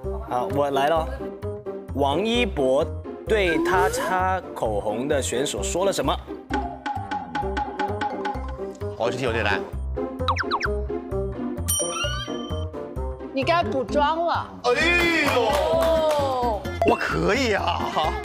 好，我来了。王一博对他擦口红的选手说了什么？ 哦，这题有点难。 你该补妆了。 哎呦，我可以啊！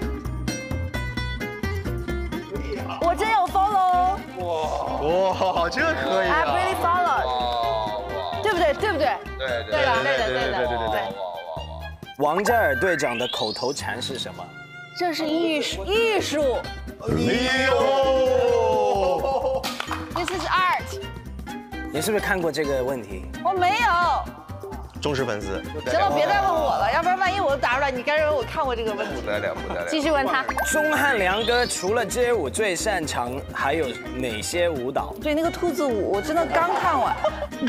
我真有 follow。 哇，这可以 I 啊！ really follow。对不对？对不对？对的，对的，对的，对。 王嘉尔队长的口头禅是什么？ 这是艺术。 哎呦 This is art。 你是不是看过这个问题？ 我没有。 忠实粉丝。 行了，别再问我了，要不然万一我答出来，你该认为我看过这个问题。 不得了，不得了。 继续问他。 钟汉良哥除了街舞最擅长还有哪些舞蹈？ 对，那个兔子舞，我真的刚看完。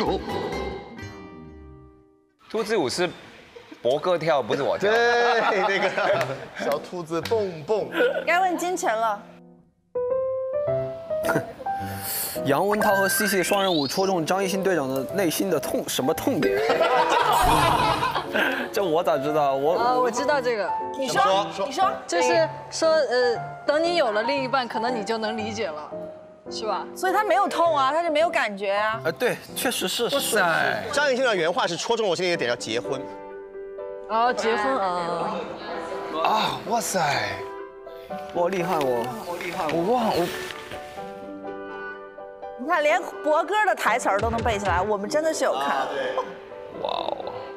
兔子舞是博哥跳，不是我跳。 对，那个小兔子蹦蹦。 该问金晨了。 杨文涛和 CC 的双人舞戳中张艺兴队长的内心的什么痛点？这我咋知道？ 我知道这个。 你说， 就是说等你有了另一半，可能你就能理解了，是吧？ 所以他没有痛啊，他就没有感觉啊。 对，确实是。哇塞！张艺兴的原话是戳中我心里一个点，叫结婚。 哦，结婚啊！ 啊，哇塞！ 我厉害我你看，连博哥的台词儿都能背起来，我们真的是有看。 哇哦！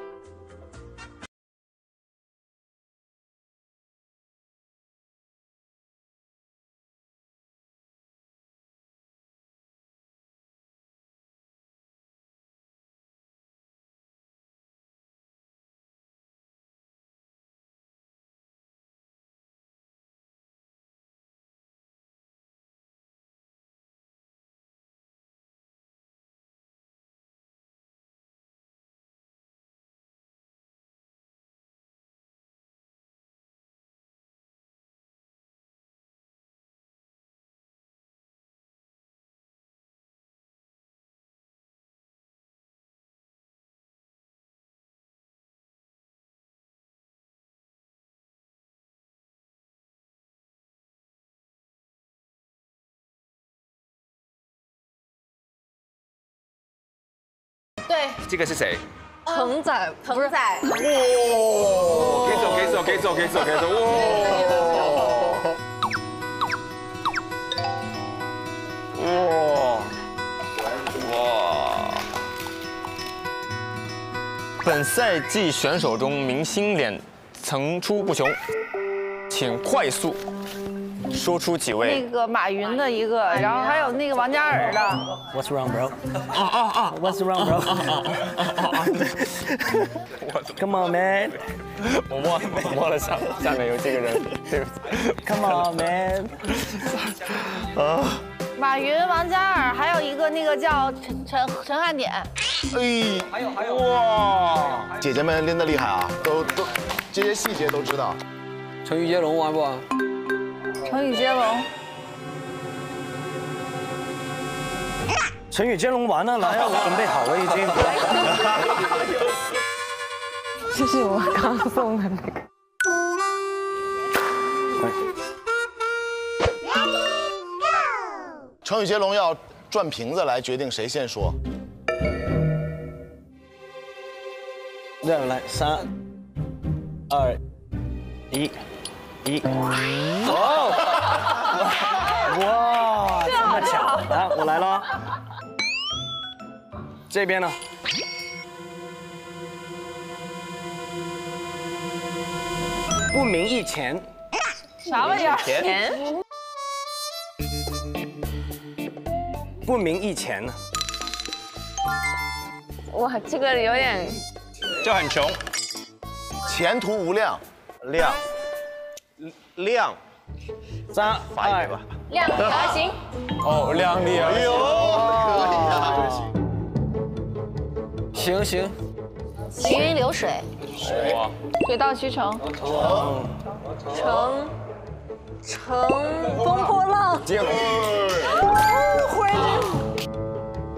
对， 这个是谁？ 腾仔， 腾仔。哇！ 可以走。哇！ 本赛季选手中明星脸层出不穷，请快速说出几位。 那个马云的一个，然后还有那个王嘉尔的。 What's wrong, bro? What's wrong, bro? Come on, man. 我忘了下面有这个人，对不起。 Come on, man. 马云、王嘉尔，还有一个那个叫陈汉典。 还有哇！姐姐们练得厉害啊，都这些细节都知道。 成语接龙玩不玩？ 成语接龙。 成语接龙完了，来，我准备好了已经。 这是我刚送的那个。 成语接龙要转瓶子来决定谁先说。 来，3、2、1。哦！哇，这么巧！来，我来了。这边呢？不明一钱。 啥玩意儿？钱？ 不明一钱呢？ 哇，这个有点。 就很穷。 前途无量，量。 3、2、 量力而行。 哦，量力而行。 行行云流水。 哇！ 水到渠成。 乘风破浪。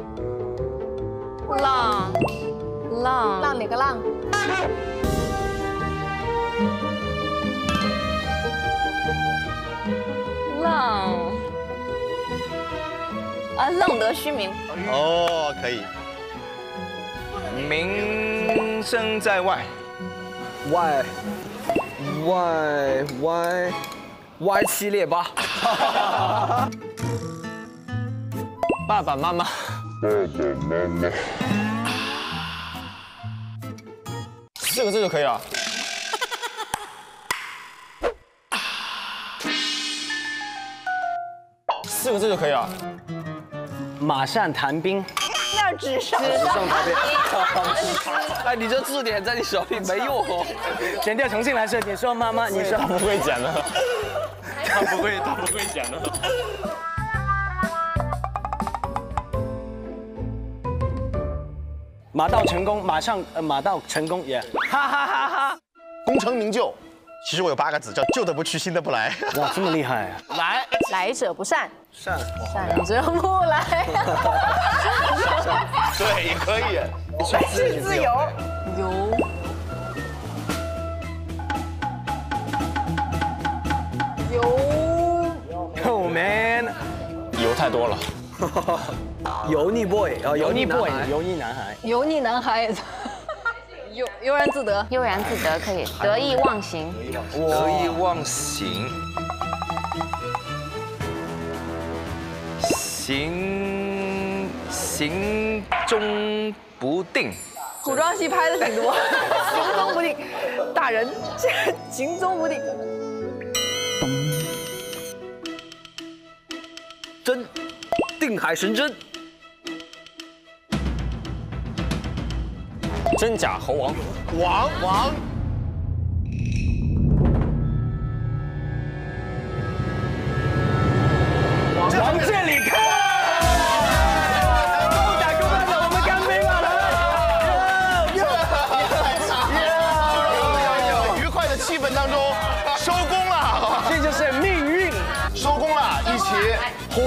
浪哪个浪？ 正得虚名。 哦，可以。 名声在外， 歪七列八。 爸爸妈妈。4个字就可以了。4个字就可以了。 马上谈兵。 那纸上谈兵。 哎，你这字典在你手里没用哦。 剪掉重新来说，你说妈妈，你说他不会剪的。 他不会剪的。 马到成功，马到成功也，哈哈哈哈！ 功成名就。其实我有8个字，叫旧的不去，新的不来。 哇，这么厉害啊！ 来者不善， 善者不来。 对，也可以。 来去自由。 Oh man， 油太多了。 油腻 boy， 油腻 boy， 油腻男孩。 油腻男孩，悠然自得。 悠然自得可以，得意忘形。 得意忘形，行踪不定。 古装戏拍的挺多，行踪不定，大人行踪不定。 真，定海神针。 真假猴王。 王。 王健林，看，跟我打工班的，我们干杯吧！ 愉快的气氛当中，收工了， 这就是命运。 收工了，一起火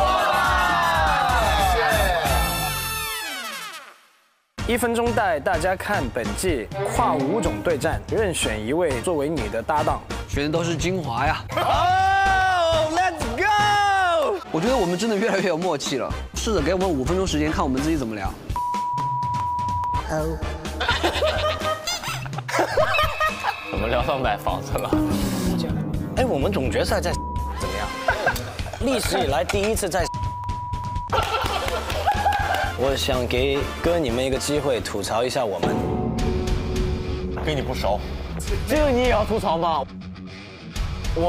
！1分钟带大家看本季跨5种对战，任选一位作为你的搭档， 选的都是精华呀。 Oh, let's go！ 我觉得我们真的越来越有默契了。试着给我们5分钟时间，看我们自己怎么聊。 怎么聊到买房子了？ 哎，我们总决赛在怎么样？历史以来第一次在。我想给你们一个机会，吐槽一下我们。 跟你不熟。 这个你也要吐槽吗？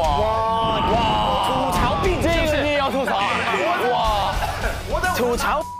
哇！吐槽并这个你也要吐槽？哇！吐槽。